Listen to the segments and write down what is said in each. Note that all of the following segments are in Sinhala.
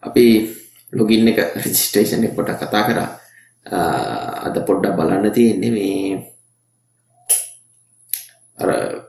අපි ලොගින් එක රෙජිස්ට්‍රේෂන් එක පොඩ්ඩක් කතා කරා. අද පොඩ්ඩක් බලන්න තියෙන්නේ මේ අර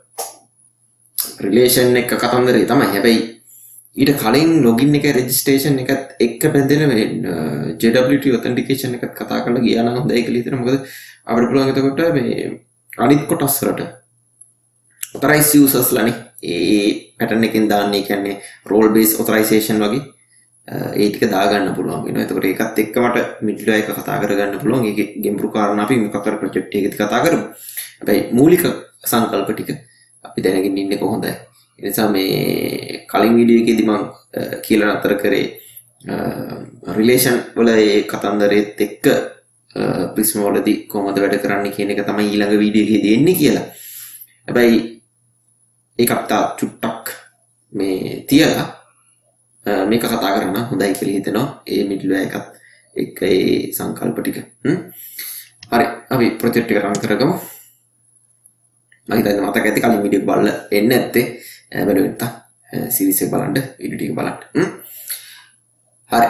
රිලේෂන් එක කතන්දරේ තමයි. හැබැයි ඊට කලින් ලොගින් එක රෙජිස්ට්‍රේෂන් එකත් එක්ක බැඳෙන මේ JWT ඔතෙන්ටිකේෂන් එකත් කතා කරලා ගියා නම් හොඳයි කියලා හිතෙනවා. මොකද අපිට පුළුවන් එතකොට මේ අනිත් කොටස් වලට authorized users ලානේ ඒ pattern එකෙන් දාන්නේ. කියන්නේ role based authorization වගේ ඒ ටික දාගන්න පුළුවන් වෙනවා. එතකොට ඒකත් එක්ක මට මිඩ්ල්වෙයා එක කතා කරගන්න පුළුවන්. ඒකේ ගැඹුරු කාරණා අපි මොකක් කර ප්‍රොජෙක්ට් එකේදී කතා කරමු. හැබැයි මූලික සංකල්ප ටික අපි දැනගෙන ඉන්නේ කොහොඳයි. ඒ නිසා මේ කලින් වීඩියෝ එකේදී මම කියලා නතර කරේ රිලේෂන් වල ඒ කතන්දරෙත් එක්ක ප්‍රිස්ම වලදී කොහොමද වැඩ කරන්නේ කියන එක තමයි ඊළඟ වීඩියෝ එකේදී එන්නේ කියලා. හැබැයි ඒකත් චුට්ටක් මේ තියලා මේක කතා කරන්න හොඳයි කියලා හිතෙනවා. ඒ මිඩ්ල්වෙයා එකත් එක්ක ඒ සංකල්ප ටික. හරි අපි ප්‍රොජෙක්ට් එක රන් කරගමු. මම හිතන්නේ මතක ඇති කලින් වීඩියෝ එක බලලා එන්නේ නැත්තේ. බලන්න නැත්නම් සීරීස් එක බලන්න වීඩියෝ ටික බලන්න. හරි.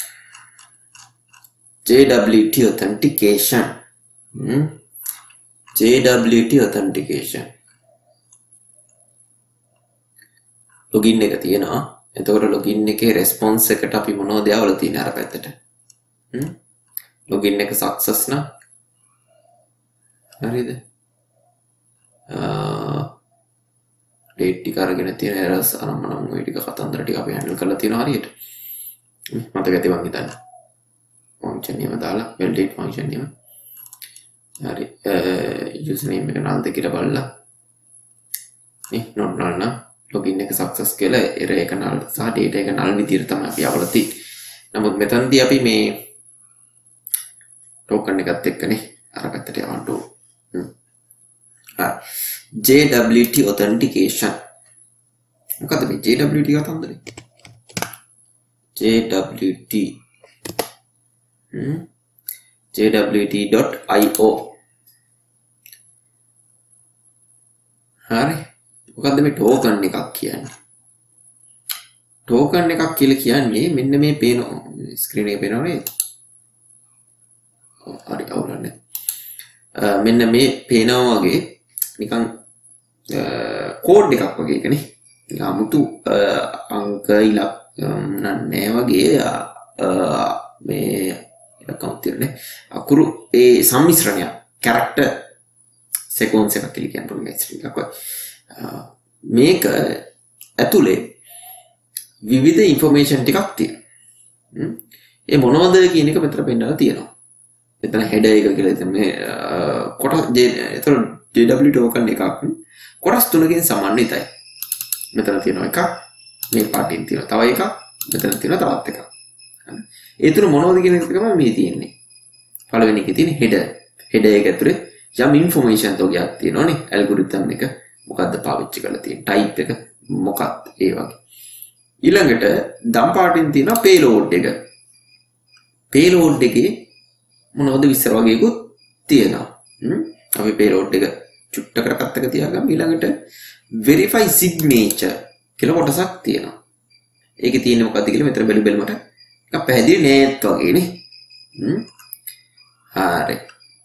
JWT authentication. JWT authentication. login එක තියෙනවා. එතකොට login එකේ response එකට අපි මොනවද දාවලා තියෙන්නේ අර පැත්තට? login එක success නම් හරිද? date ටික අරගෙන තියෙන errors අරමුණම් ওই ටික කතන්දර ටික අපි handle කරලා තියෙනවා හරියට. මතක ඇති මං හිතන්නේ. function එක දාලා validate function එක. හරි. username එක null දෙකට බලලා. not null නම් login එක success කියලා error එක null සහ data එක null විදිහට තමයි අපි අවල තියෙන්නේ. නමුත් මෙතනදී අපි මේ token එකත් එක්කනේ අර පැත්තට යවන්න ඕන. JWT authentication. මොකද මේ JWT කතන්දරේ? JWT JWT.io. හරි. මොකද්ද මේ token එකක් කියන්නේ? token එකක් කියලා කියන්නේ මෙන්න මේ පේන ස්ක්‍රීන් එකේ පේනව නේද? හරි අවුලන්නේ. මෙන්න මේ පේනවා වගේ නිකන් කෝඩ් එකක් වගේ එකනේ. නිකන් 아무තු අංක ඉලක්ක නෑ වගේ මේ account තියෙන්නේ. අකුරු ඒ සම්මිශ්‍රණය character sequence එකක් කියලා කියන පුළුවන් ස්ට්‍රින්ග් එකක් වගේ. මේක ඇතුලේ විවිධ information ටිකක් තියෙනවා. ඒ මොනවද කියන එක මෙතන පෙන්නලා තියෙනවා. එතන header එක කියලා ඉතින් මේ කොටස් JW token එකක් කොටස් තුනකින් සමන්විතයි. මෙතන තියෙනවා එකක්, මේ පාටින් තියෙනවා තව එකක්, මෙතන තියෙනවා තවත් එකක්. ඒ තුන මොනවද කියන එක තමයි මේ තියෙන්නේ. පළවෙනි එකේ තියෙන header. header එක ඇතුලේ යම් information තෝගයක් තියෙනවනේ. algorithm එක මොකද්ද පාවිච්චි කරලා තියෙන්නේ, type එක මොකක්ද ඒ වගේ. ඊළඟට දම් පාටින් තියෙනවා payload එක. payload එකේ මොනවද විස්තර වගේකුත් තියෙනවා. අපි payload එක චුට්ටකට පැත්තක තියාගමු. ඊළඟට verify signature කියලා කොටසක් තියෙනවා. ඒකේ තියෙන්නේ මොකද්ද කියලා මෙතන බැලුවමට නිකන් පැහැදිලි නේත් වගේනේ. හරි.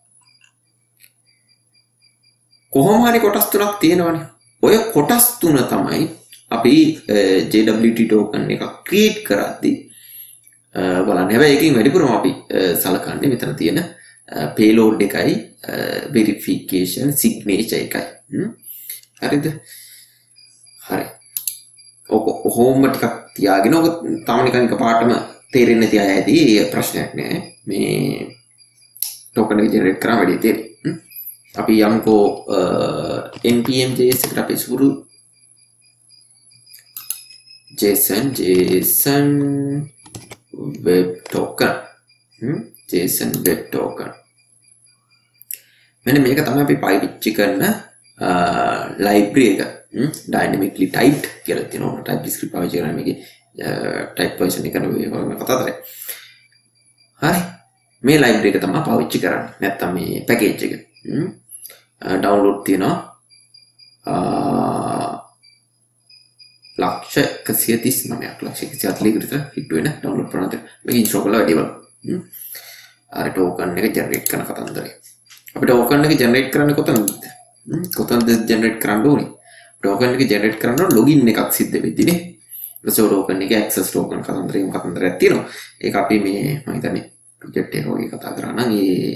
කොහොම හරි කොටස් තුනක් තියෙනවනේ. ඔය කොටස් තුන තමයි අපි JWT token එකක් create කරද්දී බලන්න. හැබැයි එකකින් වැඩිපුරම අපි සලකන්නේ මෙතන තියෙන payload එකයි verification signature එකයි. හරිද? හරි. ඔහොම ටිකක් තියාගෙන ඔක තම නිකන් එකපාරටම තේරෙන්නේ නැති අය ඇති. ඒ ප්‍රශ්නයක් නෑ. මේ token එක generate කරා වැඩි තේරෙයි. අපි යම්කෝ npm js එකට අපි සුරු json web token json web token මෙන්න මේක තමයි අපි පාවිච්චි කරන library එක. dynamically typed කියලා තියෙනවා. typescript පාවිච්චි කරන මේකේ type version එක නෙවෙයි කතා කරන්නේ. හරි. මේ library එක තමයි පාවිච්චි කරන්නේ. නැත්තම් මේ package එක. download තියෙනවා. ලක්ෂ 139ක් ලක්ෂ 140කට විතර හිට වෙන ඩවුන්ලෝඩ් කරනවා. මේක ඉන්ස්ටෝල් කරලා වැඩි බලන්න. අර ටෝකන් එක ජෙනරේට් කරන කතන්දරය. අපිට ටෝකන් එක ජෙනරේට් කරන්න කොතනද? කොතනද ජෙනරේට් කරන්න ඕනේ? ටෝකන් එක ජෙනරේට් කරන්න ලොගින් එකක් සිද්ධ වෙද්දිනේ. ඊට ටෝකන් එක ඇක්සස් ටෝකන් කතන්දරයක් තියෙනවා. ඒක අපි මේ මම හිතන්නේ ප්‍රොජෙක්ට් එක වගේ කතා කරා නම් ඒ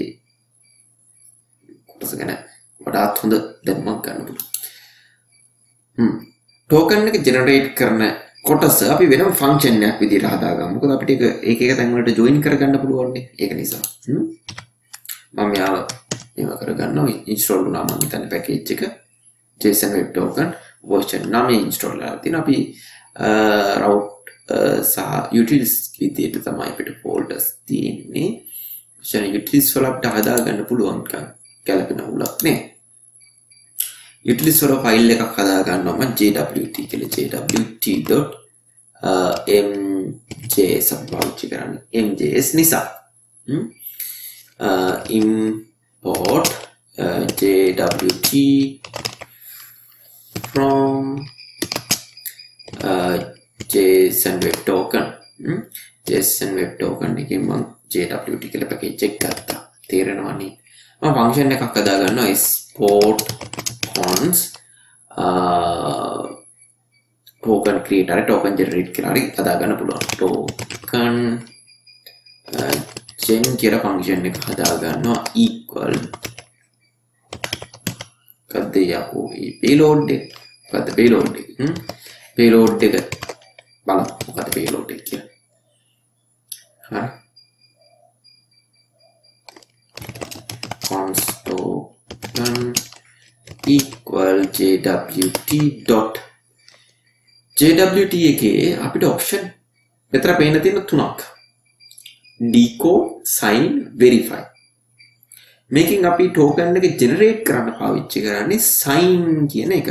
කොටස ගැන වඩාත් හොඳ දැනුමක් ගන්න පුළුවන්. ටෝකන් එක ජෙනරේට් කරන කොටස අපි වෙනම ෆන්ක්ෂන් එකක් විදිහට හදාගමු. මොකද අපිට ඒක එක තැන් වලට ජොයින් කරගන්න පුළුවන් නේ. ඒක නිසා. මම යාව මේව කරගන්නවා. ඉන්ස්ටෝල් වුණා මම හිතන්නේ පැකේජ් එක JSON web token version 9 install කරලා තියෙනවා. අපි route සහ utilities විදිහට තමයි අපිට folders තියෙන්නේ. utilities වල අපිට හදාගන්න පුළුවන් ගැලපෙන උලක් නේ. utilities වල ෆයිල් එකක් හදා ගන්නවා මම jwt කියලා jwt.mjs පාවිච්චි කරන්නේ mjs නිසා import jwt from JSON web token JSON web token එකෙන් මම jwt කියලා පැකේජ් එක ගත්තා. තේරෙනවනේ. මම ෆන්ක්ෂන් එකක් හදා ගන්නවා export cons token creator token generate කියලා හරි හදා ගන්න පුළුවන්. token gen කියලා ෆන්ක්ෂන් එක හදා ගන්නවා equal කද්ද යකෝ මේ payload එක මොකද්ද payload එක payload එක බලමු මොකද්ද payload එක කියලා. හරි cons token equal jwt එකේ අපිට ඔප්ෂන් මෙතන පේන්න තියෙන තුනක් decode sign verify. මේකෙන් අපි token එක generate කරන්න පාවිච්චි කරන්නේ sign කියන එක.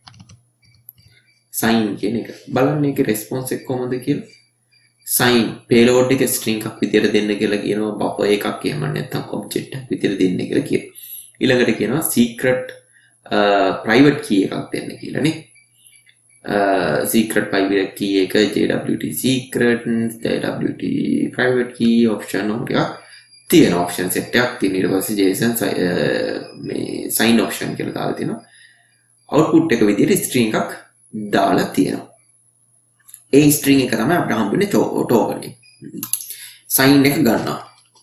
sign කියන එක බලන්න ඒකේ response එක කොහොමද කියලා. sign payload එක string එකක් විදියට දෙන්න කියලා කියනවා. buffer එකක් එහෙම නැත්නම් object එකක් විදියට දෙන්න කියලා කියනවා. ඊළඟට කියනවා secret private key එකක් දෙන්න කියලා නේ. secret private key එක jwt secret jwt private key option එකක් තියෙන option set එකක් තියෙන. ඊට පස්සේ json මේ sign option කියලා දාලා තියෙනවා. output එක විදිහට string එකක් දාලා තියෙනවා. ඒ string එක තමයි අපිට හම්බෙන්නේ token එක. sign එක ගන්නවා.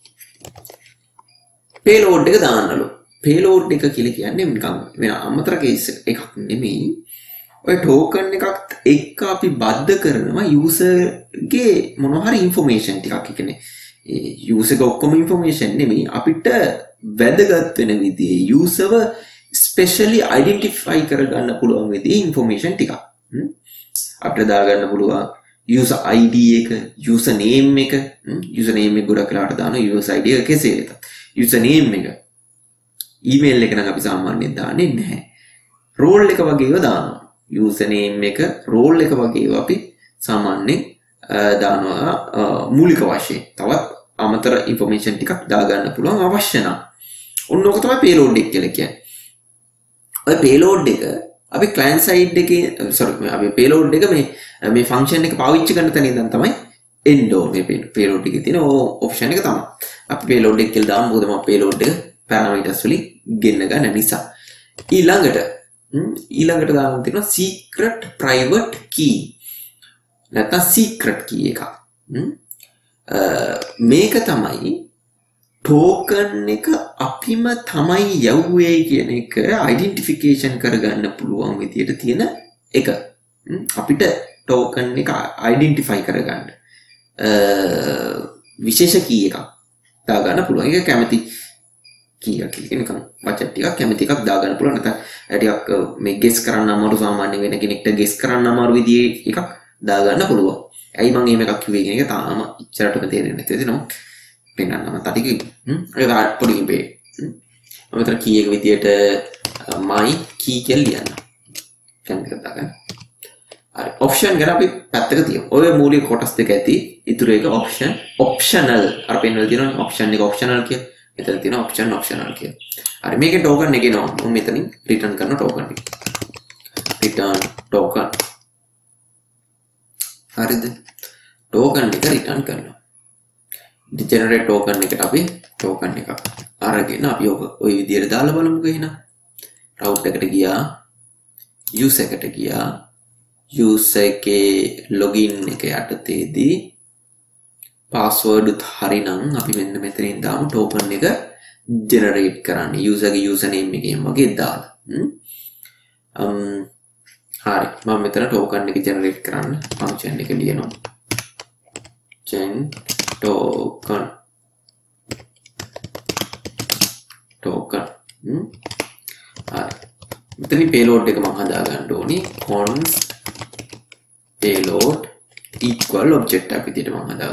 payload එක දාන්නලු. payload එක කියලා කියන්නේ නිකන් වෙන අමතර case එකක් නෙමෙයි. ඔය token එකක් එක්ක අපි බද්ධ කරනවා user ගේ මොනවා හරි information ටිකක්. ඒ කියන්නේ user ගේ ඔක්කොම information නෙමෙයි අපිට වැදගත් වෙන විදිහේ userව specially identify කරගන්න පුළුවන් විදිහේ information ටිකක්. අපිට දාගන්න පුළුවන් user ID එක, user name එක, user name එක ගොඩක් වෙලාවට දානවා user ID එක කෙසේ වෙතත්. user name එක email එක නම් අපි සාමාන්‍යයෙන් දාන්නේ නැහැ. role එක වගේ ඒවා දානවා. user name එක, role එක වගේ ඒවා අපි සාමාන්‍යයෙන් දානවා මූලික වශයෙන්. තවත් අමතර information ටිකක් දාගන්න පුළුවන් අවශ්‍ය නම්. ඔන්න ඔක තමයි payload එක කියලා කියන්නේ. ඔය payload එක අපි client side එකේ අපි payload එක මේ function එක පාවිච්චි කරන තැන ඉඳන් තමයි end ඕනේ. payload එකේ තියෙන option එක තමයි. අපි payload එක කියලා දාමු. මොකද මම payload එක parameters වලින් ගෙන්න ගන්න නිසා. ඊළඟට දාන්න තියෙනවා secret private key. නැත්නම් secret key එකක්. මේක තමයි token එක අපිම තමයි යවුවේ කියන එක identification කරගන්න පුළුවන් විදියට තියෙන එක. අපිට token එක identify කරගන්න විශේෂ key එකක් දාගන්න පුළුවන්. ඒක කැමති key එකක් කියන්නේ නිකන් වචන ටිකක් කැමති එකක් දාගන්න පුළුවන්. නැත්නම් ටිකක් මේ guess කරන්න අමාරු සාමාන්‍ය වෙන කෙනෙක්ට guess කරන්න අමාරු විදිහේ එකක් දාගන්න පුළුවන්. ඇයි මම මේ එකක් කිව්වේ කියන එක තාම ඉච්චරටම තේරෙන්නේ නැති වෙනවා. පෙන්නන්නම තටික ඒක පොඩි ඉබේ. මම මෙතන key එක විදියට my key කියලා ලියන්න. කැමති එකක් දාගන්න. හරි option ගැන අපි පැත්තක තියමු. ඔය මූලික කොටස් දෙක ඇති. ඊටු එක optional අර පෙන්වලා තියෙනවා option එක optional කියලා. මෙතන තියෙනවා optional කියලා. හරි මේකේ token එක එනවා. මම මෙතනින් return කරන token එක. return token හරිද? ටෝකන් එක රිටර්න් කරනවා. generate token එකට අපි token එකක් අරගෙන අපි ඔය විදිහට දාලා බලමුකෝ එහෙනම්. route එකට ගියා, user එකට ගියා, user එකේ login එක යටතේදී password උත් හරිනම් අපි මෙන්න මෙතනින් දාමු token එක generate කරන්න user ගේ username එකෙන් වගේ දාලා. හරි මම මෙතන token එක generate කරන්න function එක ලියනවා. gen token හරි මෙතනින් payload එක මම හදා ගන්න ඕනි const payload equal object එකක් විදිහට මම හදා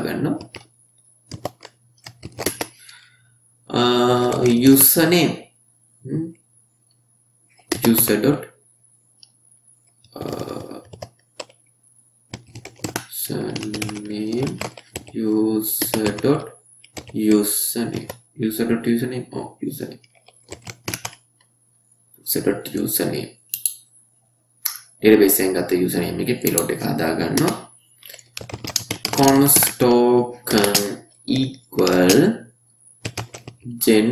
ගන්නවා. username user dot username user dot username database එකෙන් ගත්ත username එකේ payload එක හදා ගන්නවා. const token equal gen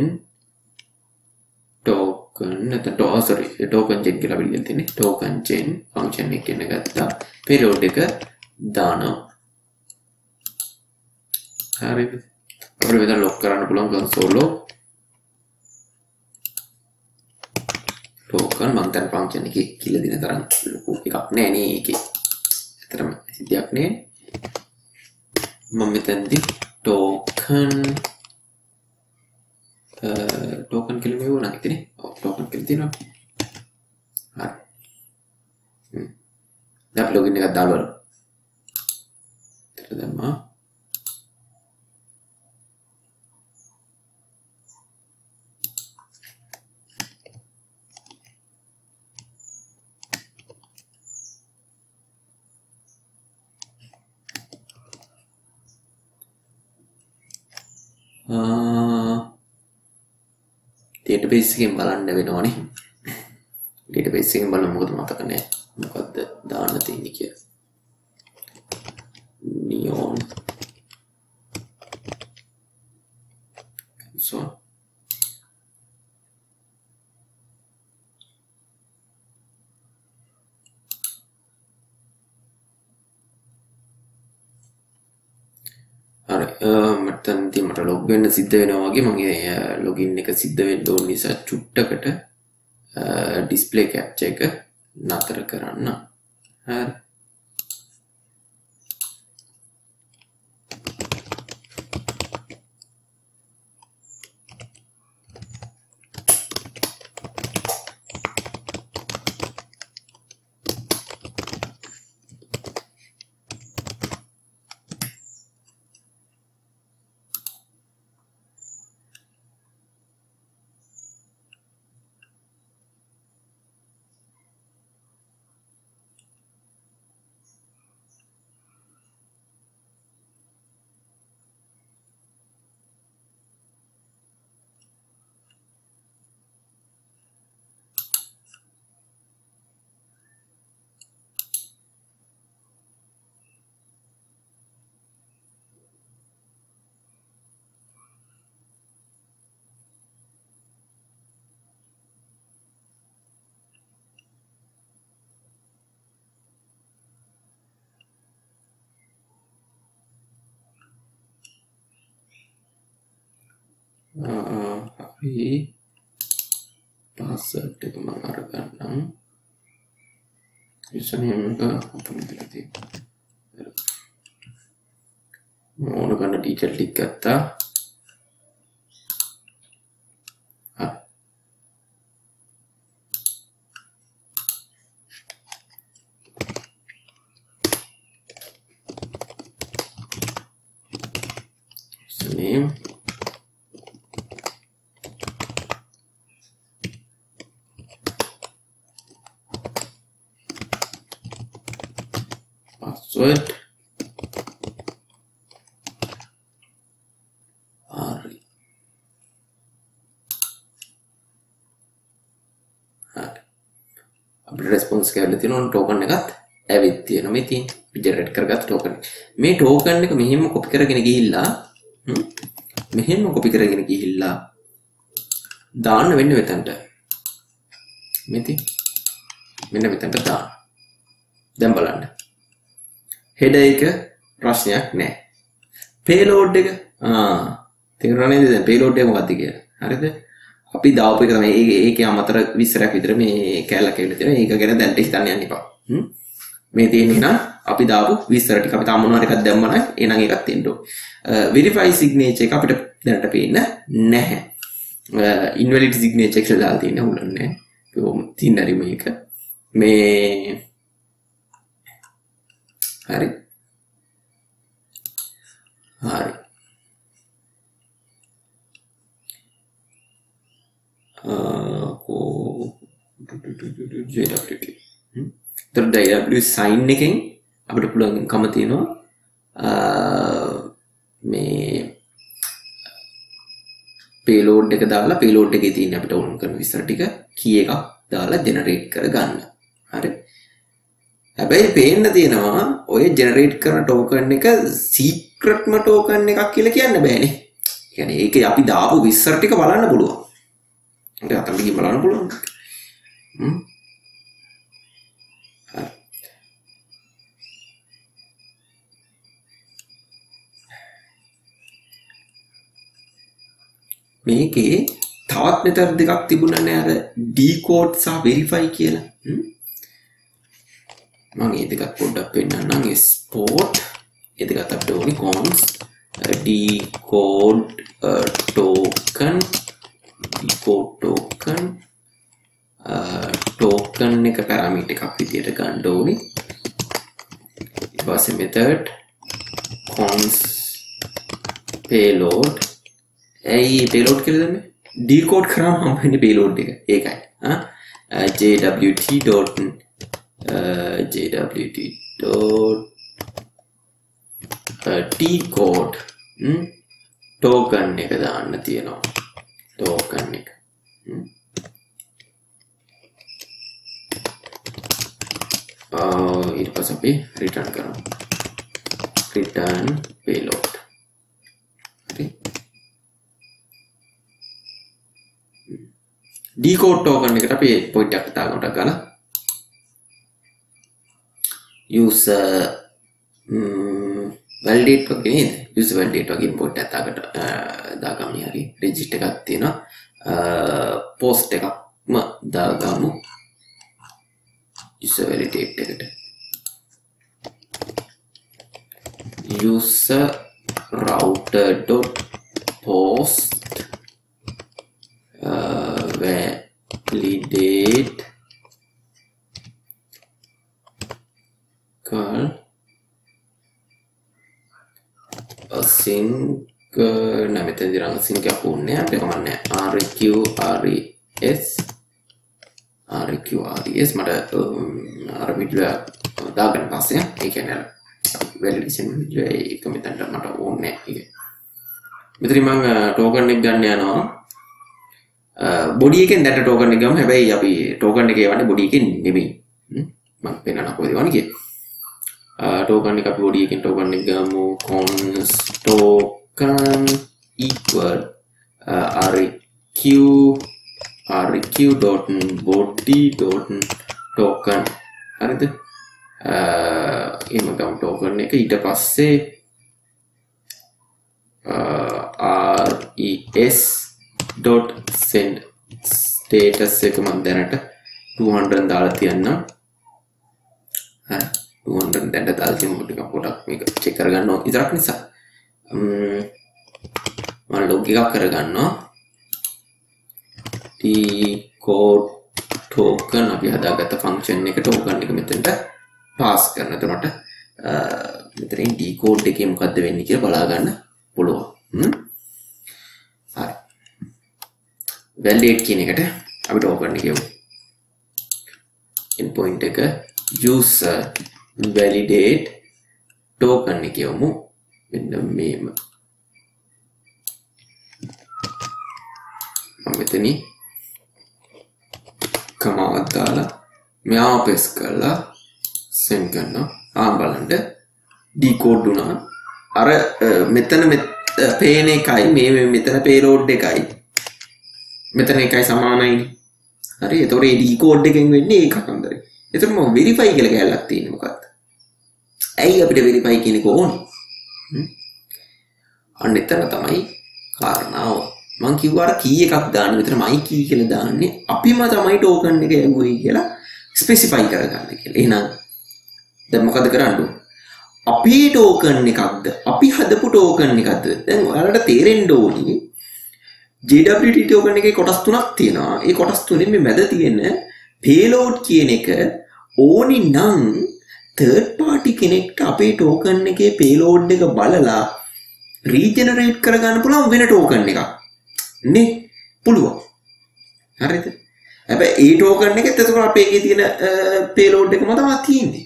token token gen කියලා පිළිගන්න තියෙන්නේ token gen function එකෙන් ගත්තා payload එක දානවා. හරිද? අපිට මෙතන ලොක් කරන්න පුළුවන් console log token මම දැන් function එකේ කියලා දෙන තරම් ලොකු එකක් නෑ නේ ඒකේ. ඇත්තටම සිද්ධියක් නේ. මම මෙතනදී token කියලා මෙව උනා හිතේ. ඔව් token කියලා තියෙනවා. හරි. දැන් login එකක් දාලා බලමු. දැම්මා. database එකෙන් බලන්න වෙනවනේ. database එකෙන් බලමු මොකද මතක නැහැ. මොකද්ද දාන්න තියෙන්නේ කියලා. neon so හරි මෙතනදී මට log වෙන්න සිද්ධ වෙනවා වගේ මගේ login එක සිද්ධ වෙන්න ඕන නිසා චුට්ටකට display capture එක නතර කරන්න. හරි හරි password එක මම අරගන්නම්. username එක අපිට දීලා තියෙනවා. ඕන ගන්න detail ටික ගත්තා. username password hari අපිට response කියලා තියෙනවා token එකත් ඇවිත් තියෙනවා මේ තියෙන්නේ. ජෙනරේට් කරගත්ත ටෝකන්. මේ ටෝකන් එක මෙහෙම කොපි කරගෙන ගිහිල්ලා දාන්න වෙන්නේ මෙතනට. මෙන්න මෙතනට දාන්න. දැන් බලන්න. header එක ප්‍රශ්නයක් නැහැ. payload එක තේරුණා නේද? දැන් payload එක මොකක්ද කියලා. හරිද? අපි දාපු එක තමයි ඒකේ අමතර විස්තරයක් විතර මේ කැලක් කියලා තියෙනවා. ඒක ගැන දැන් හිතන්න යන්න එපා. මේ තියෙන්නේ නම් අපි දාපු විස්තර ටික අපි තාම මොනවාරි එකක් දැම්මම එහෙනම් ඒකත් තියෙන්න ඕනේ. verify signature එක අපිට දැනට පේන්නේ නැහැ. invalid signature කියලා දාලා තියෙන උලන්නේ. කොහොම තින්නරි මේක. මේ හරි. JWT. तर JW sign එකෙන් අපිට පුළුවන්කම තියෙනවා මේ payload එක දාලා payload එකේ තියෙන අපිට ඕන කරන විස්තර ටික key එකක් දාලා generate කරගන්න. හරි. හැබැයි පේන්න තියෙනවා ඔය generate කරන token එක secretම token එකක් කියලා කියන්න බෑනේ. කියන්නේ ඒකේ අපි දාපු විස්තර ටික බලන්න පුළුවන්. ඒක අතට ගිහින් බලන්න පුළුවන්. මේකේ තවත් මෙතන දෙකක් තිබුණානේ අර decode සහ verify කියලා. මම මේ දෙකක් පොඩ්ඩක් පෙන්නන්නම්. export ඒ දෙකත් අපිට ඕනේ cons decode token එක parameter එකක් විදියට ගන්න ඕනේ. ඊට පස්සේ method cons payload payload කියලා දැම්මේ decode කරාම හම්බෙන්නේ payload එක. ඒකයි. decode token එක දාන්න තියෙනවා. token එක. ඊට පස්සේ අපි return කරමු. return payload. හරි. decode token එකට අපි point එකක් දාගන්න ගන්න. user validate වගේ නේද? user validate වගේ import එකක් දාගන්න හරි. register එකක් තියෙනවා. post එකක්ම දාගමු. user validate එකට. user router.post validate async nah මෙතන දිරන් async එකක් ඕනේ අපිට කමන්නේ REQRES මට අර වීඩියෝ දාගන්න පස්සේ ඒ කියන්නේ validation වීඩියෝ එක මෙතනට මට ඕනේ නැහැ. මෙතන මම token එක ගන්න යනවා. body එකෙන් දැන් token එක ගමු. හැබැයි අපි token එක එවන්නේ body එකෙන් නෙමෙයි. මම පෙන්නන්න කොහෙද වань කියේ. token එක අපි body එකෙන් token එක ගමු. cons token equal req.body.token හරිද? එහෙම ගමු token එක. ඊට පස්සේ res.send status එක මම දැනට 200 දාලා තියන්නම්. හරි 200 දැන්ට දාලා තියෙන පොඩක් මේක චෙක් කරගන්න ඕන ඉතරක් නිසා මම log එකක් කරගන්නවා. decode token අපි හදාගත්ත function එක token එක මෙතනට pass කරන. එතකොට මෙතනින් decode එකේ මොකද්ද වෙන්නේ කියලා බලා ගන්න පුළුවන්. හරි validate කියන එකට අපි token එක යමු. endpoint එක user validate token එක යමු. මෙන්න මේම මම මෙතනින් කමාවක් දාලා මෙයා paste කරලා send කරනවා. බලන්න ඩිකෝඩ් වුණා. අර මෙතන පේන එකයි මේ මෙතන පේලෝඩ් එකයි මෙතන එකයි සමානයිනේ. හරි. ඒතකොට මේ ඩිකෝඩ් එකෙන් වෙන්නේ ඒක කතන්දරේ. ඒතකොට මම වෙරිෆයි කියලා කැලලක් තියෙන්නේ මොකක්ද? ඇයි අපිට වෙරිෆයි කියන එක ඕනේ? අන්න එතන තමයි කාරණාව. මං කිව්වා අර කී එකක් දාන්න විතර මයි කී කියලා දාන්නේ අපිම තමයි ටෝකන් එක යවුවේ කියලා ස්පෙસિෆයි කරගන්න කියලා. එහෙනම් දැන් මොකද කරන්න ඕනේ? අපේ ටෝකන් එකක්ද අපි හදපු ටෝකන් එකක්ද? දැන් ඔයාලට තේරෙන්න ඕනේ JWT ටෝකන් එකේ කොටස් තුනක් තියෙනවා. ඒ කොටස් තුනෙන් මේ මැද තියෙන payload කියන එක ඕනි නම් third party කෙනෙක්ට අපේ ටෝකන් එකේ payload එක බලලා රීජෙනරේට් කරගන්න පුළුවන් වෙන ටෝකන් එකක් නේ පුළුවන්. හරිද? හැබැයි ඒ ටෝකන් එකෙත් එතකොට අපේ එකේ තියෙන payload එකම තමයි තියෙන්නේ.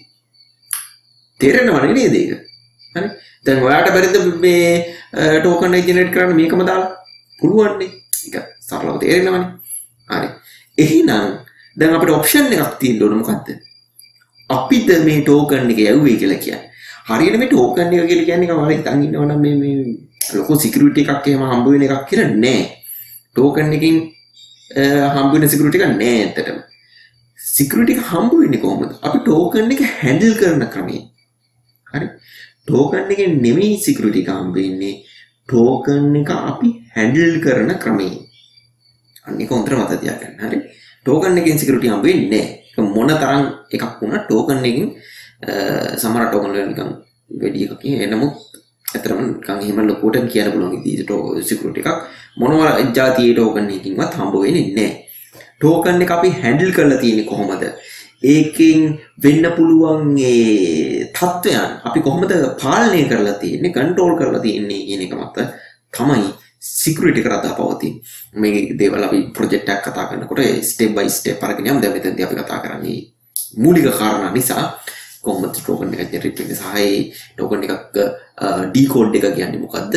තේරෙනවද නේද ඒක? හරි. දැන් ඔයාලට බැරිද මේ ටෝකන් එක ජෙනරේට් කරන්න මේකම දාලා? පුළුවන් නේ. ඒක සරලව තේරෙනවනේ. හරි. එහෙනම් දැන් අපිට ඔප්ෂන් එකක් තියෙන්න ඕන මොකද්ද? අපිට මේ ටෝකන් එක යවුවේ කියලා කියන්නේ. හරියට මේ ටෝකන් එක කියලා කියන්නේ කවුරු හිතන් ඉන්නවනම් මේ ලොකු සිකියුරිටි එකක් එහෙම හම්බ වෙන එකක් කියලා නෑ. ටෝකන් එකකින් හම්බ වෙන සිකියුරිටි එකක් නෑ ඇත්තටම. සිකියුරිටි එක හම්බ වෙන්නේ කොහොමද? අපි ටෝකන් එක හැන්ඩල් කරන ක්‍රමය. හරි. ටෝකන් එකෙන් නෙමෙයි සිකියුරිටි එක හම්බ වෙන්නේ. ටෝකන් එක අපි හැන්ඩල් කරන ක්‍රමය. අන්න ඒක හොඳට මතක තියාගන්න. හරි. ටෝකන් එකෙන් සිකියුරිටි හම්බ වෙන්නේ නෑ. ඒක මොන තරම් එකක් වුණා ටෝකන් එකෙන් සමහර ටෝකන් වල නිකන් වැඩි එකක් නමුත් ඇත්තටම නිකන් එහෙම ලොකුවට කියන්න පුළුවන් ඉතින් සිකියුරිටි එකක් මොනවා જાතියේ ටෝකන් එකකින්වත් හම්බ වෙන්නේ නැහැ. ටෝකන් එක අපි හැන්ඩල් කරලා තියෙන්නේ කොහොමද? ඒකෙන් වෙන්න පුළුවන් ඒ තත්ත්වයන් අපි කොහොමද පාලනය කරලා තියෙන්නේ, කන්ට්‍රෝල් කරලා තියෙන්නේ කියන එක මත තමයි සිකියුරිටි එක රඳා පවතින්නේ. මේ දේවල් අපි ප්‍රොජෙක්ට් එකක් කතා කරනකොට ස්ටෙප් බයි ස්ටෙප් අරගෙන යමු. දැන් මෙතනදී අපි කතා කරන්නේ මූලික කාරණා නිසා කොහොමද ටෝකන් එක ජෙනරේට් වෙන්නේ සහ ඒ ටෝකන් එකක් ඩිකෝඩ් එක කියන්නේ මොකද්ද?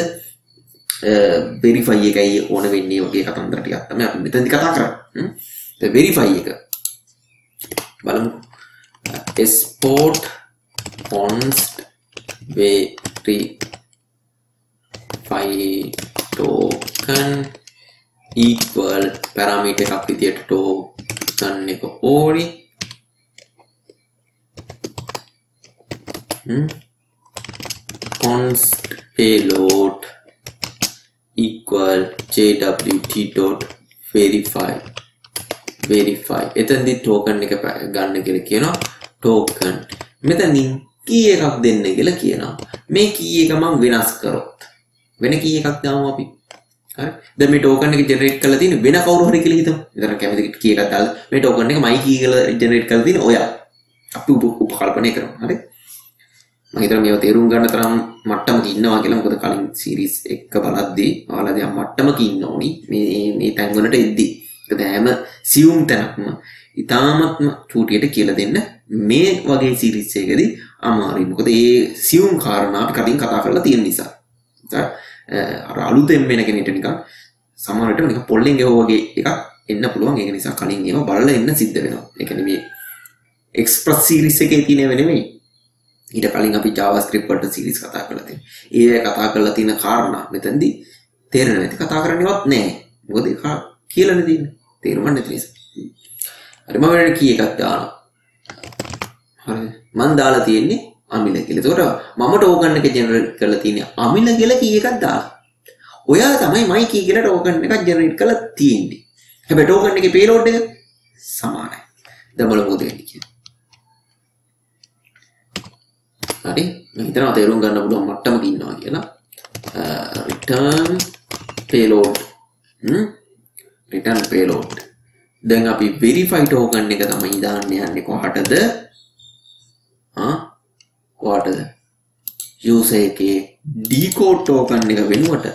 වෙරිෆයි එකයි ඕන වෙන්නේ වගේ කතන්දර ටිකක් තමයි අපි මෙතනදී කතා කරන්නේ. ඒ වෙරිෆයි එක බලමු. export const verify token equal parameter එකක් විදියට token එක ඕනේ. const payload equal jwt.verify එතනදී token එක ගන්න කියලා කියනවා. token මෙතනින් key එකක් දෙන්න කියලා කියනවා. මේ key එක මම වෙනස් කරොත් වෙන key එකක් දාමු අපි. හරි. දැන් මේ token එක generate කරලා තියෙන වෙන කවුරු හරි කියලා හිතමු. එතන කැමති key එකක් දාලා මේ token එක my key කියලා generate කරලා තියෙන ඔයා. අපි උපකල්පනය කරමු. හරි. මම හිතනවා මේව තේරුම් ගන්න තරම් මට්ටමක ඉන්නවා කියලා. මොකද කලින් සීරීස් එක බලද්දී ඔයාලා දැන් මට්ටමක ඉන්න ඕනි මේ තැන් වලට එද්දී. ඒක හැම සියුම් තැනක්ම ඉතාමත්ම චූටියට කියලා දෙන්න මේ වගේ සීරීස් එකකදී අමාරුයි. මොකද ඒ සියුම් කාරණා අපි කලින් කතා කරලා තියෙන නිසා. අර අලුතෙන් වෙන කෙනෙක්ට නිකන් සමහර විට නිකන් පොල්ලෙන් ගෙවුවා වගේ එකක් එන්න පුළුවන්. ඒක නිසා කලින් ඒවා බලලා එන්න සිද්ධ වෙනවා. ඒ කියන්නේ මේ එක්ස්ප්‍රස් සීරීස් එකේ තියෙනව නෙමෙයි. ඊට කලින් අපි JavaScript වලට සීරීස් කතා කරලා තියෙනවා. ඒ කතා කරලා තියෙන කාරණා මෙතනදී තේරෙන්නේ නැති කතා කරන්නේවත් නැහැ. මොකද ඒක කියලා නෙදී තේරුම් ගන්න නිසා. හරි මම වෙන කී එකක් දානවා. හරි මම දාලා තියෙන්නේ අමිල කියලා. ඒකට මම ටෝකන් එක ජෙනරේට් කරලා තියෙන්නේ අමිල කියලා කී එකක් දාලා. ඔයා තමයි මයි කී කියලා ටෝකන් එකක් ජෙනරේට් කරලා තියෙන්නේ. හැබැයි ටෝකන් එකේ payload එක සමානයි. දැන් බලමු මොකද වෙන්නේ කියලා. හරි මම හිතනවා තේරුම් ගන්න පුළුවන් මට්ටමක ඉන්නවා කියලා. return payload return payload දැන් අපි verify token එක තමයි දාන්න යන්නේ කොහටද? කොහටද? user එකේ decode token එක වෙනුවට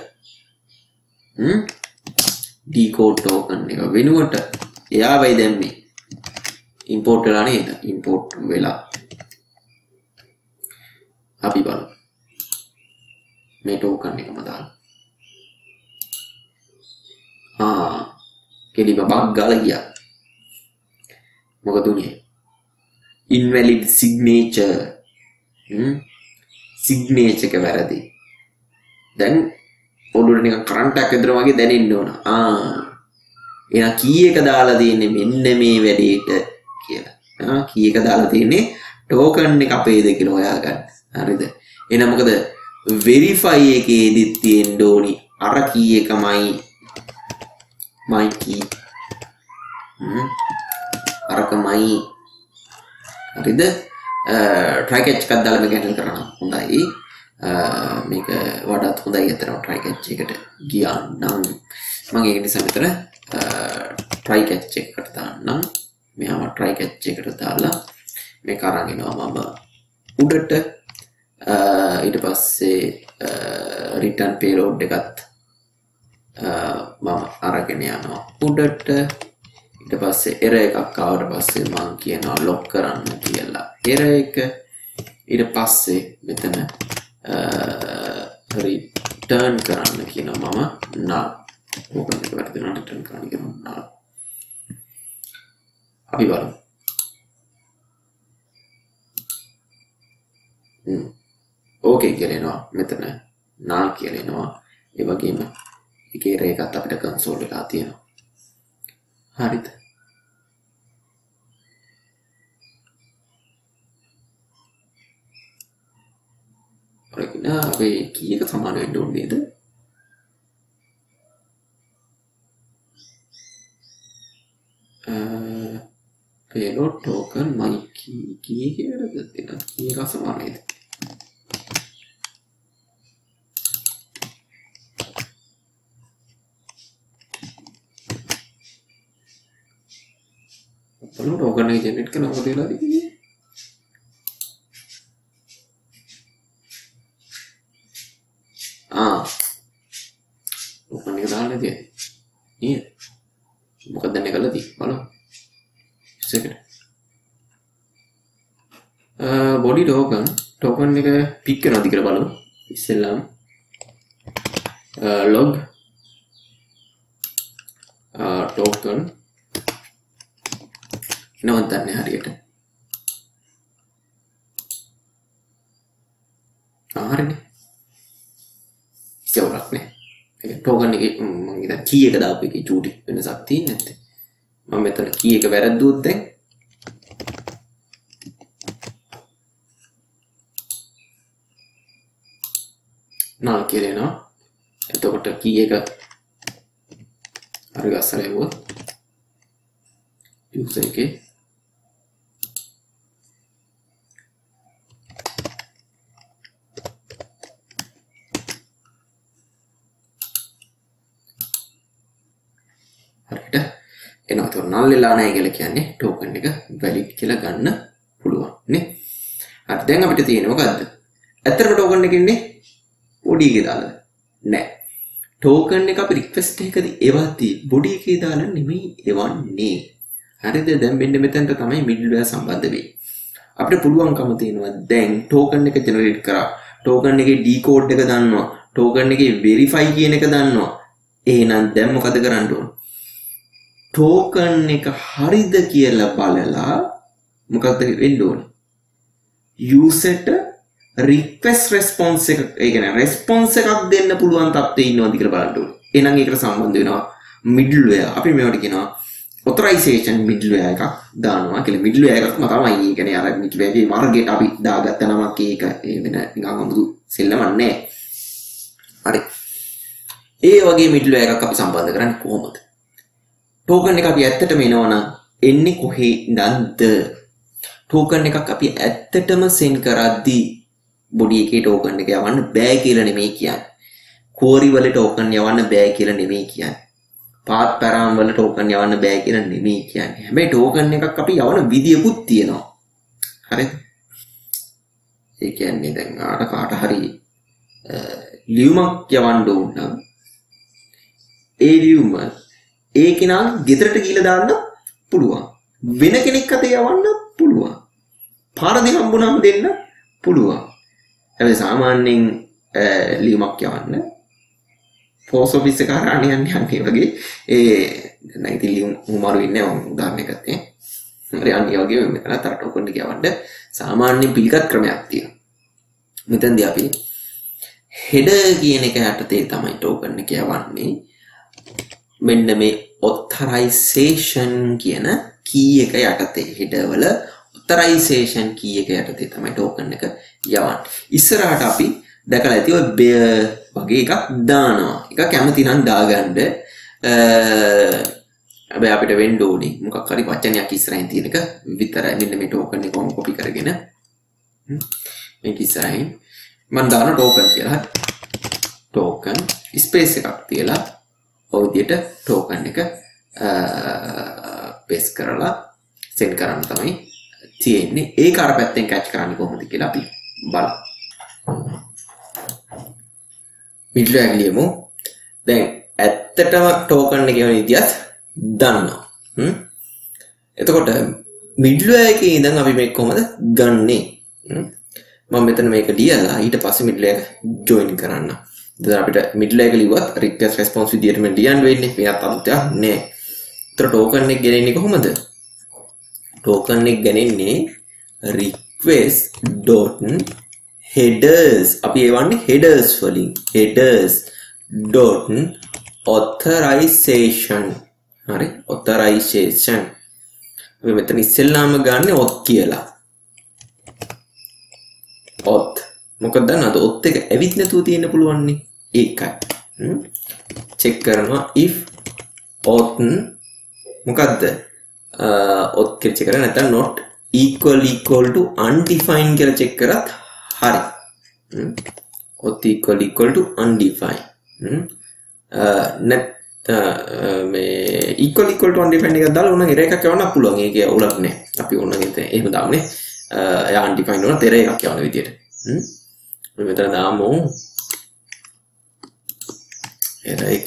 decode token එක වෙනුවට එයා වෙයි දැම්මේ import වෙලා නේද? import වෙලා අපි බලමු මේ token එකම දාලා කෙලිම බග් ගාලා ගියා. මොකද උනේ? invalid signature සිග්නේචර් එක වැරදි. දැන් ඔළුවට නිකන් කරන්ට් එකක් ඇදුනා වගේ දැනෙන්න ඕන. එහෙනම් කී එක දාලා තියෙන්නේ මෙන්න මේ වැඩේට කියලා. කී එක දාලා තියෙන්නේ ටෝකන් එක අපේද කියලා හොයාගන්න. හරිද? එහෙනම් මොකද verify එකේදීත් තියෙන්න ඕනි අර කී එකමයි my key. අරකමයි. හරිද? try catch එකක් දාලා මේක handle කරනවා. හොඳයි. මේක වඩාත් හොඳයි අතරම try catch එකට ගියා නම් මම ඒක නිසා මෙතන try catch එකට දාන්නම්. මෙයාම try catch එකට දාලා මේක අරන් එනවා මම උඩට. ඊට පස්සේ return payload එකත් මම අරගෙන යනවා උඩට. ඊට පස්සේ error එකක් ආවට පස්සේ මම කියනවා lock කරන්න කියලා error එක. ඊට පස්සේ මෙතන return කරන්න කියනවා මම null. ඕකෙන් එක වැරදිනවා return කරන්න කියනවා null. අපි බලමු. ඕකේ කියලා එනවා මෙතන null කියලා එනවා. ඒ වගේම ඒකේ error එකත් අපිට console වෙලා තියෙනවා. හරිද? ඔයකින අපි කීයක සමාන වෙන්න ඕනේ නේද? payload token my key කියලාද දෙන්න කීයක සමාන නේද? බලමු token එක generate කරන මොකද වෙලාද කියන්නේ? token එක දාලා තියෙන්නේ. නේද? මොකක්ද දැන් එකලා තියෙන්නේ? බලමු. second. body token එක pick කරනවාද කියලා බලමු. ඉස්සෙල්ලාම log token නවත්තන්නේ හරියට. හරිනේ. ඉස්සෙල්ලක් නේ. ඒක ටෝකන් එකේ මම ඉතින් කී එක දාපු එකේ චූටි වෙනසක් තියෙන්නේ නැත්තේ. මම මෙතන කී එක වැරද්දුවොත් දැන් null කියලා එනවා. එතකොට කී එක හරි ගස්සලා එවුවොත් user එකේ හරියට එනවා. ඒක null වෙලා නැහැ කියලා කියන්නේ token එක valid කියලා ගන්න පුළුවන් නේ. හරි දැන් අපිට තියෙන්නේ මොකද්ද? ඇත්තටම token එක ඉන්නේ body එකේ දාලා නැහැ. token එක අපි request එකකදී එවද්දී body එකේ දාලා නෙමෙයි එවන්නේ. හරිද? දැන් මෙන්න මෙතනට තමයි middleware සම්බන්ධ වෙන්නේ. අපිට පුළුවන්කම තියෙනවා දැන් token එක generate කරා. token එකේ decode එක දන්නවා. token එකේ verify කියන එක දන්නවා. එහෙනම් දැන් මොකද කරන්න ඕන? token එක හරිද කියලා බලලා මොකක්ද වෙන්න ඕනේ? user request response එක ඒ කියන්නේ response එකක් දෙන්න පුළුවන් තත්ත්වයේ ඉන්නවද කියලා බලන්න ඕනේ. එහෙනම් ඒකට සම්බන්ධ වෙනවා middleware. අපි මේවට කියනවා authorization middleware එකක් දානවා කියලා. middleware එකක් තමයි. ඒ කියන්නේ අර middleware එකේ මාර්ගයට අපි දාගත්ත නමක් ඒක වෙන නිකන් අමුතු සෙල්ලමක් නෑ. හරි. ඒ වගේ middleware එකක් අපි සම්බන්ධ කරන්නේ කොහොමද? token එක අපි ඇත්තටම එනවනම් එන්නේ කොහේ ඉඳන්ද? token එකක් අපි ඇත්තටම send කරද්දී body එකේ token එක යවන්න බෑ කියලා නෙමෙයි කියන්නේ. query වල token යවන්න බෑ කියලා නෙමෙයි කියන්නේ. path param වල token යවන්න බෑ කියලා නෙමෙයි කියන්නේ. හැබැයි token එකක් අපි යවන විදියකුත් තියෙනවා. හරිද? ඒ කියන්නේ දැන් කාට හරි ලියුමක් යවන්න ඕන නම් ඒ ලියුම ඒ කෙනා ගෙදරට ගිහලා දාන්න පුළුවන්. වෙන කෙනෙක් අතේ යවන්න පුළුවන්. පාරදී හම්බුනම දෙන්න පුළුවන්. හැබැයි සාමාන්‍යයෙන් ලියුමක් යවන්න post office එක හරහා යන්නේ වගේ දැන් ඉතින් ලියුම් උමාරු ඉන්නේ මම උදාහරණයකට හරි අනිත් වගේ මෙතන තර token එක යවන්න සාමාන්‍ය පිළිගත් ක්‍රමයක් තියෙනවා. මෙතනදී අපි header කියන එක යටතේ තමයි token එක යවන්නේ. මෙන්න මේ authorization කියන key එක යටතේ header වල authorization key එක යටතේ තමයි token එක යවන්නේ. ඉස්සරහට අපි දැකලා ඇති ඔය bear වගේ එකක් දානවා. එක කැමති නම් දාගන්න. හැබැයි අපිට වෙන්න ඕනේ මොකක් හරි වචනයක් ඉස්සරහින් තියෙන එක විතරයි. මෙන්න මේ token එක කොහොම copy කරගෙන මේක ඉස්සරහින් මම දාන token කියලා. token space එකක් තියලා ඔය විදිහට token එක paste කරලා send කරන්න තමයි තියෙන්නේ. ඒක අර පැත්තෙන් catch කරන්නේ කොහොමද කියලා අපි බලමු. මිඩ්ල්වෙයාර් ලියමු. දැන් ඇත්තටම token එක කියන විදිහත් දන්නවා. එතකොට මිඩ්ල්වෙයාර් එකේ ඉඳන් අපි මේක කොහොමද ගන්නෙ? මම මෙතන මේක ලියලා ඊට පස්සේ මිඩ්ල්වෙයාර් join කරන්න. දැන් අපිට මිඩ්ල්වෙයාර් එක ලිව්වත් request response විදියට මේ ලියන්න වෙන්නේ. මේකට අමුතයක් නෑ. ඒතර token එක ගෙනෙන්නේ කොහොමද? token එක ගෙනෙන්නේ request.headers අපි එවන්නේ headers වලින්. headers.authorization හරි authorization අපි මෙතන ඉස්සෙල්ලාම ගන්න auth කියලා. auth මොකද දන්නවද auth එක ඇවිත් නැතුව තියෙන්න පුළුවන් නේ. ඒකයි. check කරනවා if auth මොකද්ද? auth කියලා check කරලා නැත්නම් not equal to undefined කියලා check කරත් හරි. auth equal to undefined. මේ equal to undefined එකක් දාලා උනන් error එකක් යවන්න පුළුවන්. ඒක උලක් නෑ. අපි උනන් එහෙම දාමුනේ. එයා undefined වුණා error එකක් යවන විදියට. අපි මෙතන දාමු error එක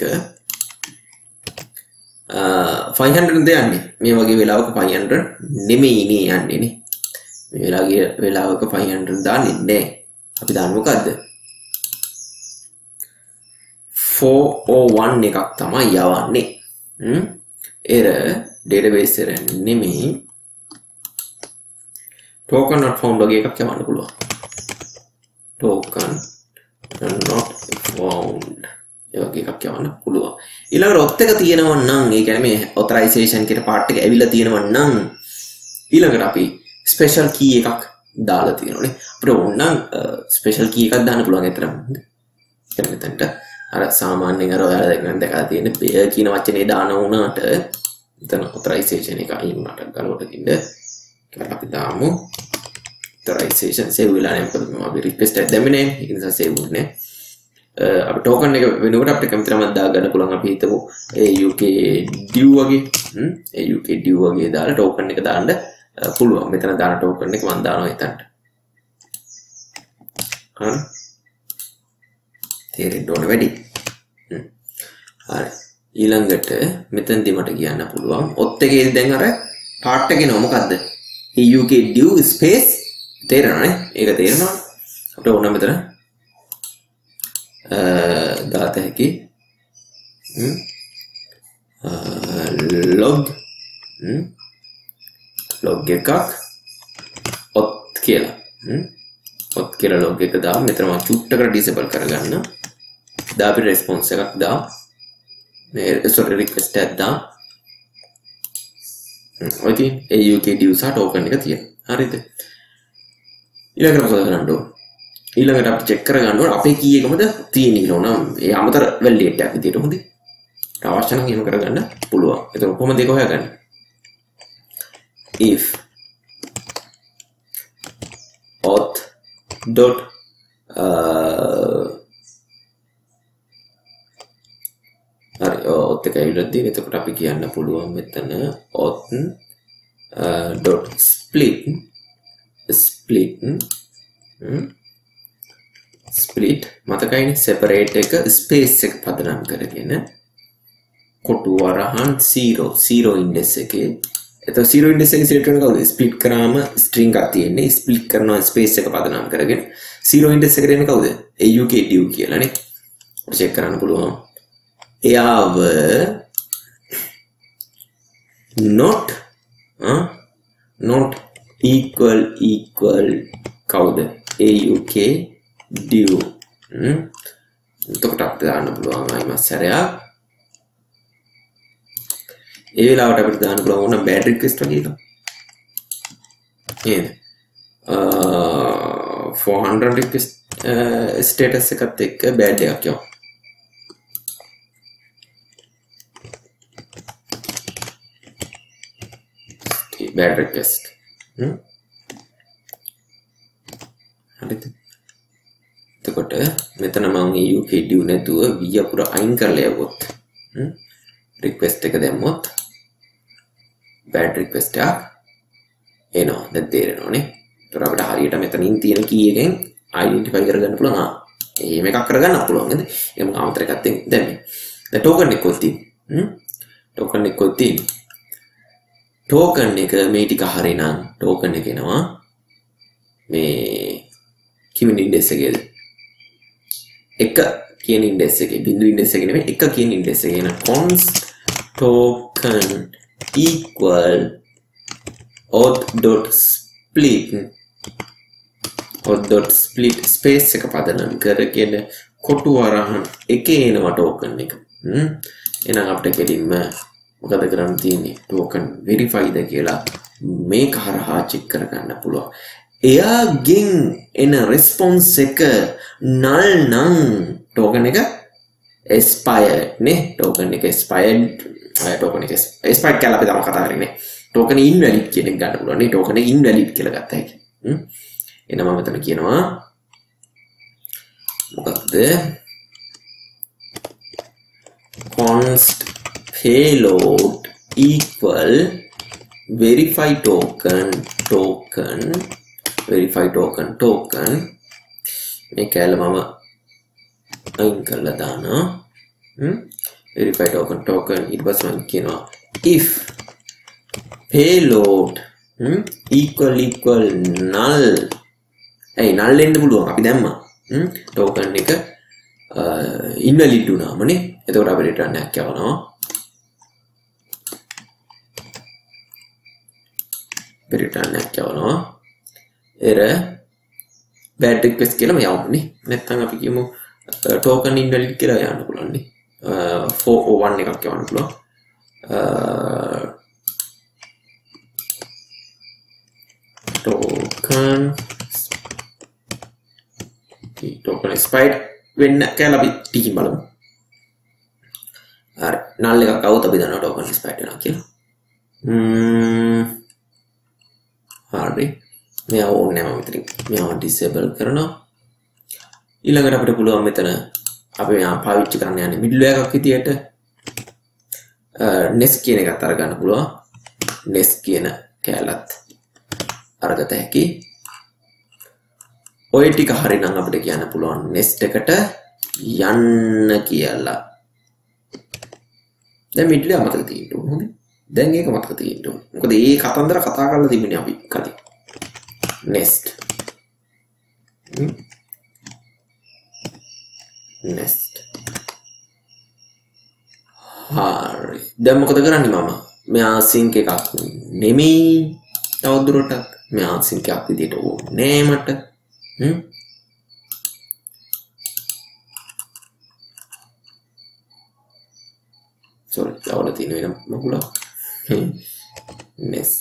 500 ද යන්නේ. මේ වගේ වෙලාවක 500 නෙමෙයි නේ යන්නේ නේ. මේ වෙලාවක 500 දාන්නේ නෑ. අපි දාන්නේ මොකද්ද? 401 එකක් තමයි යවන්නේ. error database error නෙමෙයි. token not found වගේ එකක් යවන්න පුළුවන්. token not found ඒ වගේ එකක් යවන්න පුළුවන්. ඊළඟට auth එක තියෙනවා නම් ඒ කියන්නේ මේ authorization කියන part එක ඇවිල්ලා තියෙනවා නම් ඊළඟට අපි special key එකක් දාලා තියෙනවානේ. අපිට ඕන නම් special key එකක් දාන්න පුළුවන් ඒතරම්. ඒක මෙතනට අර සාමාන්‍යයෙන් අර ඔයාලා දැකලා තියෙන bear කියන වචනේ දාන වුණාට එතන authorization එක අයින් වුණාට ගලවට ගින්න අපි දාමු authorization save වෙලා නැහැ. මොකද මම අපි request එක දැම්මේ නැහැ. ඒක නිසා save වුණේ නැහැ. අපි token එක වෙනකොට අපිට කැමති නම් දාගන්න පුළුවන්. අපි හිතමු AUK due වගේ AUK due වගේ දාලා token එක දාන්න පුළුවන්. මෙතන දාන token එක මම දානවා එතනට. හරි. තේරෙන්න ඕන වැඩි. හරි. ඊළඟට මෙතනදී මට කියන්න පුළුවන් auth එකේ දැන් අර part එකේ නම මොකද්ද? AUK due space තේරෙනවනේ? ඒක තේරෙනවා. අපිට ඕන මෙතන දාත හැකි log එකක් auth කියලා. auth කියලා log එක දාමු. මෙතන මම චුට්ටකට disable කරගන්න. දා අපි response එකක් දා. මේ sorry request එකක් දා. ඔය තියෙන්නේ AUK due සහ token එක තියෙනවා. හරිද? ඊළඟට මොකද කරන්න ඕන? ඊළඟට අපි check කරගන්න ඕන අපේ key එකමද තියෙන්නේ කියලා නම් ඒ අමතර validate එකක් විදියට හොඳයි. අවශ්‍ය නම් එහෙම කරගන්න පුළුවන්. ඒක කොහොමද ඒක හොයාගන්නේ? if auth dot හරි auth එක ඇවිල්ලා තියෙන. එතකොට අපි කියන්න පුළුවන් මෙතන auth dot split මතකයිනේ separate එක space එක පදනම් කරගෙන කොටු වරහන් 0 index එකේ. එතකොට 0 index එකේ select කරන කවුද? split කරාම string එකක් තියෙන්නේ. split කරනවා space එක පදනම් කරගෙන 0 index එකට එන්නේ කවුද? AUK due කියලානේ. check කරන්න පුළුවන්. එයාව not equal කවුද? AUK due එතකොට අපිට දාන්න පුළුවන් ආයිමත් සැරයක් ඒ වෙලාවට අපිට දාන්න පුළුවන් ඕන bad request වගේ එකක් නේද 400 request status එකත් එක්ක bad එකක් යවමු bad request හරිද එතකොට මෙතන මම UK due නැතුව වියපුර අයින් කරලා යවුවොත් request එක දැම්මොත් bad request එකක් එනවා දැන් තේරෙනවනේ ඒතර අපිට හරියට මෙතනින් තියෙන key එකෙන් identify කරගන්න පුළුවන් එහෙම එකක් කරගන්න පුළුවන් නේද එහෙනම් ආමතර එකක් දැන් මේ token එක කොහොමද token එක කොහොමද token එක මේ ටික හරිනම් token එක එනවා මේ කිමින් ඉන්ඩෙක්ස් එකේද එක කියන ඉන්ඩෙක්ස් එකේ බිඳු ඉන්ඩෙක්ස් එකේ නෙමෙයි එක කියන ඉන්ඩෙක්ස් එකේ එන const token equal auth.split space එක පදනම් කරගෙන කොටු වරහන් එකේ එනවා token එක එහෙනම් අපිට කෙලින්ම මොකද කරන්න තියෙන්නේ token verified කියලා මේක හරහා check කරගන්න පුළුවන් එයාගෙන් එන response එක null නම් token එක expired නේ token එක expired කියලා අපි තමයි කතා කරන්නේ token invalid කියන එක ගන්න පුළුවන් නේ token එක invalid කියලා ගත්තා හැකි එහෙනම් මම මෙතන කියනවා මොකක්ද const payload equal verify token මේ කැල මම අයින් කරලා දානවා verify token ඊට පස්සේ මම කියනවා if payload equal null null එන්න පුළුවන් අපි දැම්මා token එක invalid වුණාමනේ එතකොට අපි return එකක් යවනවා error bad request කියලා මේ යවන්නේ නැත්නම් අපි කියමු token invalid කියලා යන්න පුළුවන් නේ 401 එකක් යවන්න පුළුවන් token expired වෙන්න කියලා අපි ටිකින් බලමු හරි null එකක් આવුත් අපි දන්නවා token expired වෙනවා කියලා හරි මෙයා ඕනේ නැහැ මම මෙතන මෙයාව disable කරනවා ඊළඟට අපිට පුළුවන් මෙතන අපි මෙයා පාවිච්චි කරන්න යන්නේ middleware එකක් විදියට nest කියන එකත් අරගන්න පුළුවන් nest කියන කැලලත් අරගත හැකි ඔය ටික හරිනම් අපිට කියන්න පුළුවන් nest එකට යන්න කියලා දැන් middleware මතක තියෙන්න ඕනේ දැන් ඒක මතක තියෙන්න ඕනේ මොකද මේ කතන්දර කතා කරලා තිබුණේ අපි කලින් nest හරි දැන් මොකද කරන්නේ මම මෙයා sync එකක් නෙමෙයි තවදුරටත් මෙයා sync එකක් විදියට ඕනේ මට sorry යවල තියෙන වෙන මගුල nest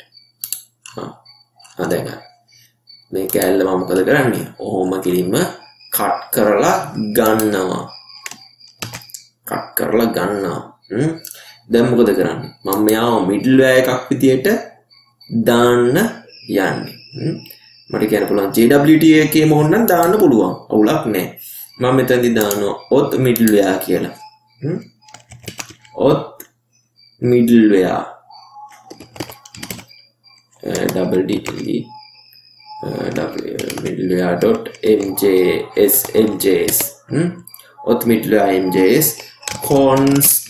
දැන් මේ කැලල මම මොකද කරන්නේ ඔහොම කිලින්ම කට් කරලා ගන්නවා දැන් මොකද කරන්නේ මම මෙයාව middleware එකක් විදියට දාන්න යන්නේ මට කියන්න පුළුවන් JWT එකේම ඕනනම් දාන්න පුළුවන් අවුලක් නැහැ මම මෙතනදි දානවා auth middleware කියලා auth middleware middleware.mjs auth middleware mjs const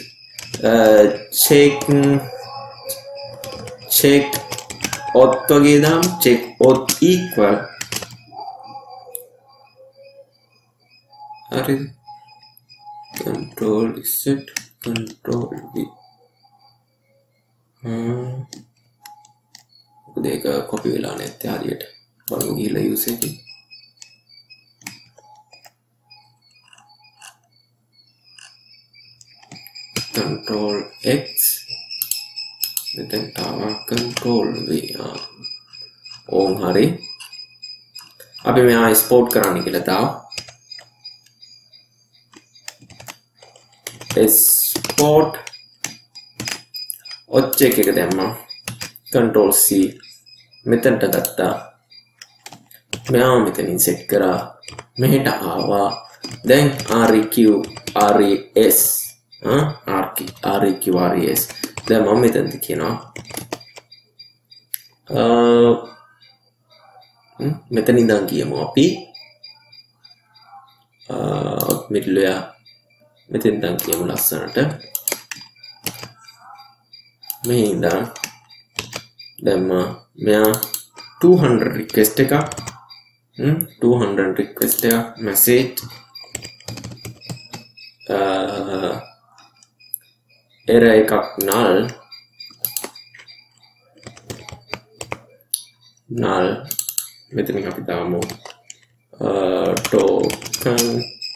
check auth වගේ දාමු check auth equal හරි control set control v දෙක කොපි වෙලා නැත්te හරියට බලමු ගිහලා use එකේ control X මෙතෙන් තාම control V ඕම් හරි අපි මෙයා export කරන්න කියලා තාම export object එක දැම්මා control C මෙතනට ගත්තා මෙයා මෙතනින් set කරා මෙහෙට ආවා දැන් REQ RES REQ RES දැන් මම මෙතනද කියනවා මෙතන ඉඳන් කියමු අපි middleware මෙතෙන් ඉඳන් කියමු ලස්සනට මේ ඉඳන් දැන් මෙයා 200 request එකක් 200 request එකක් message error එකක් null මෙතනින් අපි දාමු token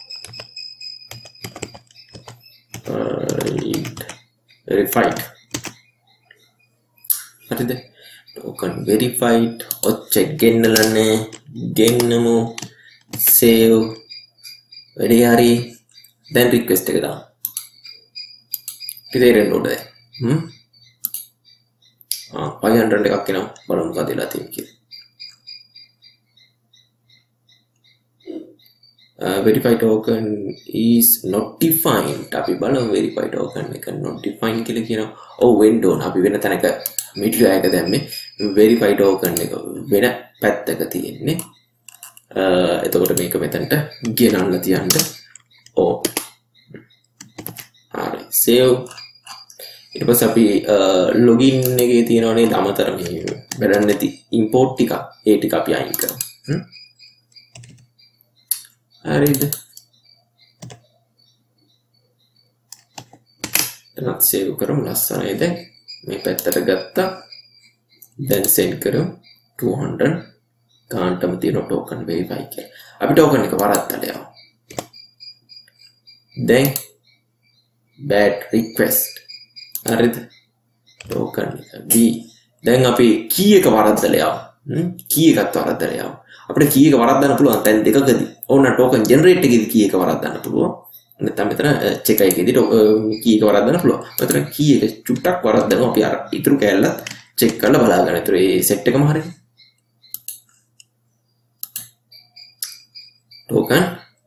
verified හරිද token verified object ගෙන්නලන්නේ ගෙන්නමු save වැඩි හරි දැන් request එක දාමු ඉතින් නෝඩ දැන් 500 එකක් එනවා බලමු මොකද වෙලා තියෙන්නේ කියලා verify token is not defined අපි බලමු verify token එක not defined කියලා කියනවා ඔව් වෙන්න ඕන අපි වෙන තැනක middleware එක දැම්මේ verify token එක වෙන පැත්තක තියෙන්නේ එතකොට මේක මෙතනට ගෙනල්ලා තියන්න ඕ හරි save ඊට පස්සේ අපි login එකේ තියෙනවනේ අමතර මේ වැඩක් නැති import ටික ඒ ටික අපි අයින් කරමු හරිද එතනත් save කරමු ලස්සනයි දැන් මේ පැත්තට ගත්තා දැන් send කරමු 200 ගානටම තියෙන token verify කියලා අපි token එක වරද්දලා යමු දැන් bad request හරිද token එක B දැන් අපි key එක වරද්දලා යමු key එකත් වරද්දලා යමු අපිට key එක වරද්දන්න පුළුවන් තැන් දෙකකදී ඕන token generate එකේදී key එක වරද්දන්න පුළුවන් නැත්නම් මෙතන check එකේදී key එක වරද්දන්න පුළුවන් මෙතන key එක චුට්ටක් වරද්දනවා අපි අර ඉතුරු කැලලත් check කරලා බලා ගන්න. ඒතර ඒ set එකම හරිනේ. token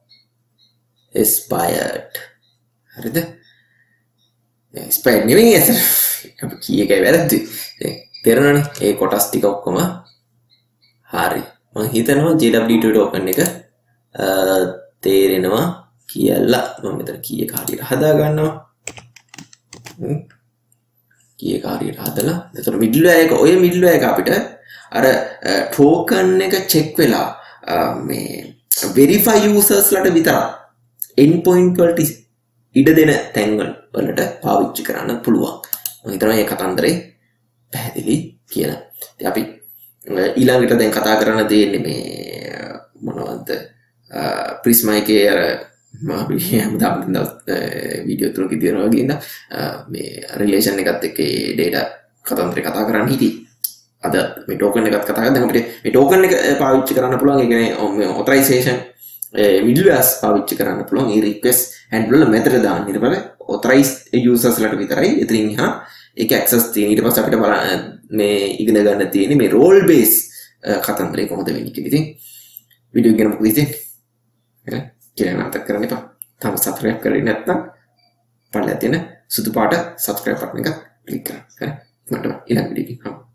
expired හරිද expired නෙවෙයි ඇතර අපි key එකයි වැරද්ද තේරෙනවනේ ඒ කොටස් ටික ඔක්කොම හරි මම හිතනවා JW2 token එක තේරෙනවා කියලා මම මෙතන key එක හරියට හදා ගන්නවා key එක හරියට හදලා එතකොට middleware එක ඔය middleware එක අපිට අර token එක check වෙලා මේ verify users ලට විතරක් endpoint වලට ඉඩ දෙන තැන්වල වලට පාවිච්චි කරන්න පුළුවන්. මම හිතනවා මේ කතන්දරේ පැහැදිලි කියලා. ඉතින් අපි ඊළඟට දැන් කතා කරන්න තියෙන්නේ මේ මොනවද Prisma එකේ අර මම හැමදාම වීඩියෝ තුනක දිනනවා වගේ ඉඳලා මේ රිලේෂන් එකත් එක්ක data කතන්දරේ කතා කරන්න හිටියේ. අද මේ token එකත් කතා කරලා දැන් අපිට මේ token එක පාවිච්චි කරන්න පුළුවන්. ඒ කියන්නේ authorization middlewares පාවිච්චි කරන්න පුළුවන්. ඒ request handle method දාන්න. ඊට පස්සේ authorized users ලට විතරයි එතනින් එහා ඒක access තියෙන. ඊට පස්සේ අපිට බලන්න මේ ඉගෙන ගන්න තියෙන්නේ මේ role base කතන්දරේ කොහොමද වෙන්නේ කියලා. ඉතින් වීඩියෝ එක ගැන මොකද හිතන්නේ? කියලා නතර කරන්න එපා. තාම subscribe කරේ නැත්නම් පල්ලෙහා තියෙන සුදු පාට subscribe button එක click කරන්න. හරි. මට ඊළඟ වීඩියෝ එකක්